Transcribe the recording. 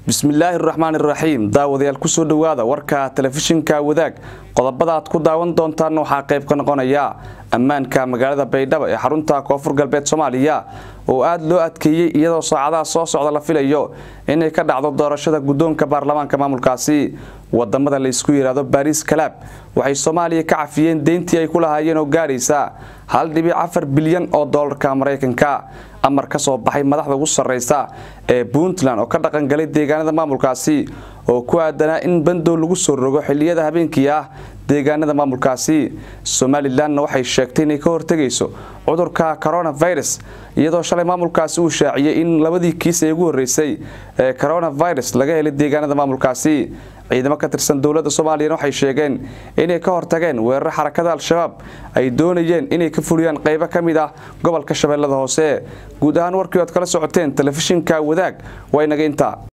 Bismillahirrahmanirrahiim. Daawadayaal ku soo dhawaada warka telefishinka Wadaag. Qodobada aad ku daawan doontaan waxa qayb ka noqonaya ammaanka magaalada Baydhabo ee xarunta Koonfur Galbeed Soomaaliya oo aad loo adkeeyay iyadoo saacadaha soo socda la filayo inay ka dhacdo doorashada gudoonka baarlamaanka maamulkaasi. Wadamada la isku yiraahdo Paris Club waxay Soomaaliya ka cafiyeen deyntii ay ku lahaayeen oo gaaraysa 1.4 bilyan oo dollarka Mareykanka. amar ka soo baxay madaxda ugu sareysa ee Puntland oo ka dhaqan galay deegaanada maamulkaasi oo ku aadanaa in bando lagu soo rogo xilliyada habeenkii ah deegaanada maamulkaasi. Somaliland waxay sheegtay inay ka hortagayso cudurka coronavirus iyadoo shalay maamulkaasi uu shaaciyay in labadii kiis ee ugu horeysay ee coronavirus laga helay deegaanada maamulkaasi. ciidamo ka tirsan dawladda Soomaaliya waxay sheegeen inay ka hortageen weerar xarakada Al-Shabaab ay doonayeen inay ka fuliyaan qaybo kamid ah gobolka Shabeellada Hoose. guud ahaan warkii aad kala socoteen telefishinka Wadaag waa inaga inta